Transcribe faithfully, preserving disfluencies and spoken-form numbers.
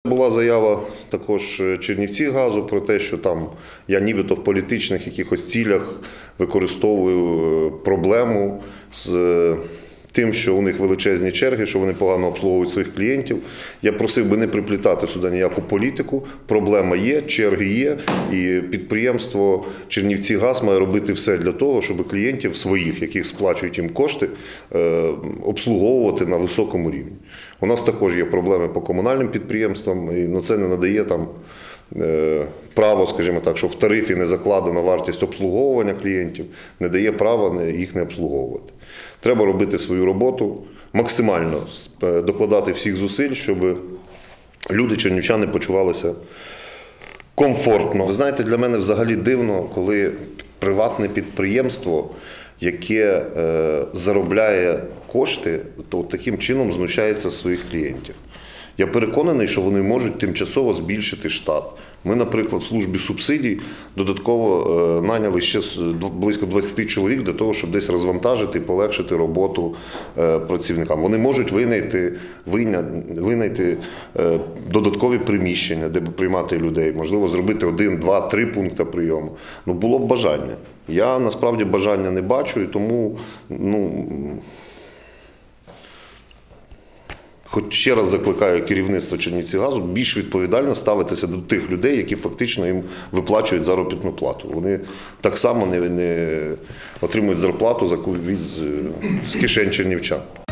Була заява також Чернівцігазу про те, що там я нібито в політичних якихось цілях використовую проблему з тим, що у них величезні черги, що вони погано обслуговують своїх клієнтів. Я просив би не приплітати сюди ніяку політику. Проблема є, черги є, і підприємство Чернівцігаз має робити все для того, щоб клієнтів своїх, яких сплачують їм кошти, обслуговувати на високому рівні. У нас також є проблеми по комунальним підприємствам, і ну, це не надає там право, скажімо так, що в тарифі не закладена вартість обслуговування клієнтів, не дає права їх не обслуговувати. Треба робити свою роботу, максимально докладати всіх зусиль, щоб люди, чернівчани, почувалися комфортно. Ви знаєте, для мене взагалі дивно, коли приватне підприємство, яке е, заробляє кошти, то таким чином знущається з своїх клієнтів. Я переконаний, що вони можуть тимчасово збільшити штат. Ми, наприклад, в службі субсидій додатково е, наняли ще близько двадцяти чоловік для того, щоб десь розвантажити і полегшити роботу е, працівникам. Вони можуть винайти, винайти, винайти е, додаткові приміщення, де б приймати людей, можливо, зробити один, два, три пункти прийому. Ну, було б бажання. Я, насправді, бажання не бачу, і тому, ну, хоч ще раз закликаю керівництво Чернівцігазу більш відповідально ставитися до тих людей, які фактично їм виплачують заробітну плату. Вони так само не, не отримують зарплату з, з кишень чернівчан.